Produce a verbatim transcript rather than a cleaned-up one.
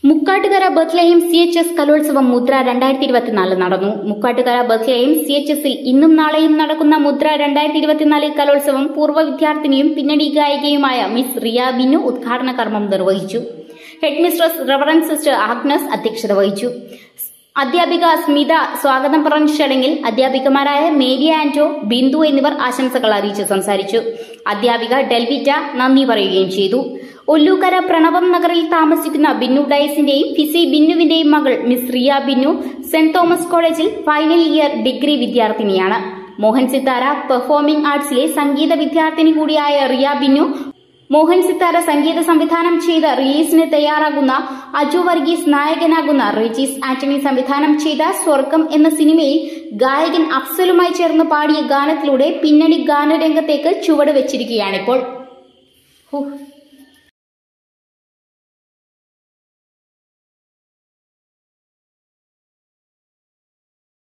Mukkattukara Bethlehem C H S കലോത്സവം മുദ്ര രണ്ടായിരത്തി ഇരുപത്തിനാല് നടന്നു. മുക്കാട്ടുകര ബത്ലഹേം സി എച്ച് എസിൽ ഇന്നും നാളെയും നടക്കുന്ന മുദ്ര രണ്ടായിരത്തി ഇരുപത്തിനാല് കലോത്സവം പൂർവ്വ വിദ്യാർത്ഥിനിയും പിന്നണി ഗായികയുമായ മിസ് റിയ ബിന്നു ഉദ്ഘാടന കർമ്മം നിർവഹിച്ചു. Head mistress reverend sister Agnes അധ്യക്ഷത വഹിച്ചു. അധ്യാപിക സ്മിത സ്വാഗതം പറഞ്ഞ ചടങ്ങിൽ അധ്യാപികമാരായ മേരി ആന്റോ, ബിന്ദു എന്നിവർ ആശംസകൾ അറിയിച്ച് സംസാരിച്ചു. അധ്യാപിക ഡെൽവിറ്റ നന്ദി പറയുകയും ചെയ്തു. ഒല്ലൂക്കര പ്രണവം നഗറിൽ താമസിക്കുന്ന ബിന്നു ഡയസിന്റെയും ഫിസി ബിന്നുവിന്റെയും മകൾ Miss Riya Binnu Saint Thomas കോളേജിൽ ഫൈനൽ ഇയർ ഡിഗ്രി വിദ്യാർത്ഥിനിയാണ്. മോഹൻ സിത്താര പെർഫോമിംഗ് ആർട്സിലെ സംഗീത വിദ്യാർത്ഥിനി കൂടിയായ റിയ ബിന്നു മോഹൻ സിത്താര സംഗീത സംവിധാനം ചെയ്ത റിലീസിന് തയ്യാറാകുന്ന അജു വർഗീസ് നായകനാകുന്ന റെജീസ് ആന്റണി സംവിധാനം ചെയ്ത സ്വർഗം എന്ന സിനിമയിൽ ഗായകൻ അഫ്സലുമായി ചേർന്ന് പാടിയ ഗാനത്തിലൂടെ പിന്നണി ഗാനരംഗത്തേക്ക് ചുവട് വെച്ചിരിക്കുകയാണിപ്പോൾ.